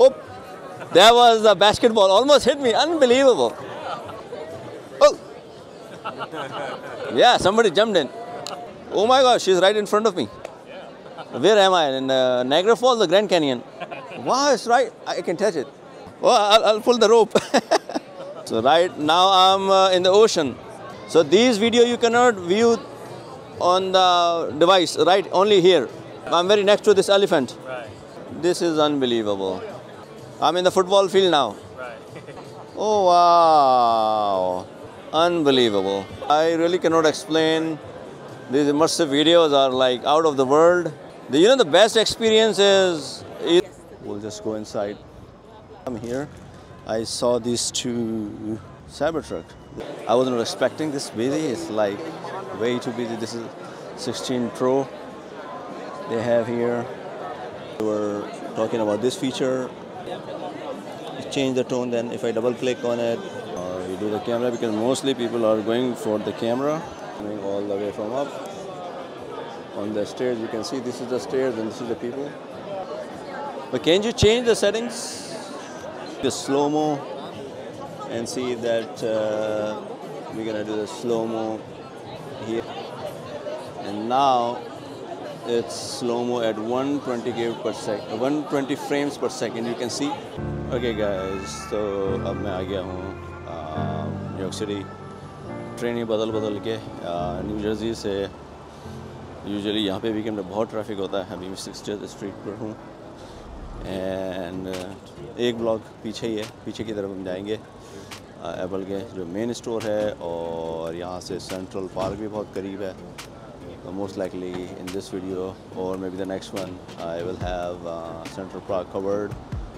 Oh, there was a basketball. Almost hit me. Unbelievable. Oh. Yeah, somebody jumped in. Oh my gosh, she's right in front of me. Where am I? In Niagara Falls, the Grand Canyon. Wow, it's right. I can touch it. Oh, I'll pull the rope. So right now I'm in the ocean. So these video you cannot view on the device, right? Only here. I'm very next to this elephant. Right. This is unbelievable. I'm in the football field now. Right. Oh wow. Unbelievable. I really cannot explain. These immersive videos are like out of the world. You know the best experience is we'll just go inside. I'm here. I saw these two Cybertruck. I was not expecting this busy. It's like way too busy. This is 16 Pro. They have here. We were talking about this feature. You change the tone. Then if I double click on it, you do the camera because mostly people are going for the camera. Going all the way from up. On the stairs, you can see this is the stairs and this is the people. But can you change the settings? The slow-mo and see that we're gonna do the slow-mo here. And now it's slow-mo at 120 per second, 120 frames per second. You can see. Okay, guys. So अब मैं आ गया हूँ New York city. Train ही बदल के new Jersey से. Usually यहाँ पे weekend में बहुत ट्रैफिक होता है. अभी मैं 60th स्ट्रीट पर हूँ एंड एक ब्लॉक पीछे ही है. पीछे की तरफ हम जाएंगे एप्पल के जो मेन स्टोर है और यहाँ से सेंट्रल पार्क भी बहुत करीब है. Most likely in this video or maybe the next one I will have Central Park covered,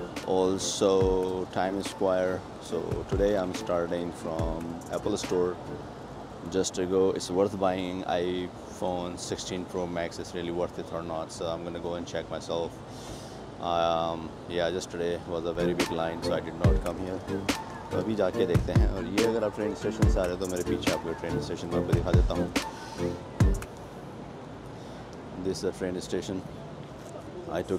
also Times Square. So today I'm starting from Apple Store just to go. It's worth buying iPhone 16 Pro Max. It's really worth it or not, so I'm gonna go and check myself. Yeah, just today was a very big line, so I did not come here. तो अभी जाके देखते हैं. और ये अगर आप train station से आ रहे हो तो मेरे पीछे आपको ट्रेन स्टेशन में दिखा देता हूँ. This is the train station. I took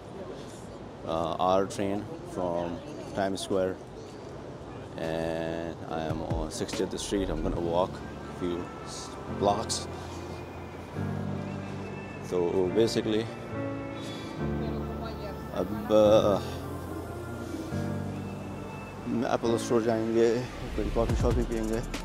our train from Times Square and I am on 60th Street. I'm gonna walk a few blocks. So basically, अब Apple Store जाएंगे, कोई कॉफ़ी शॉप भी पियेंगे.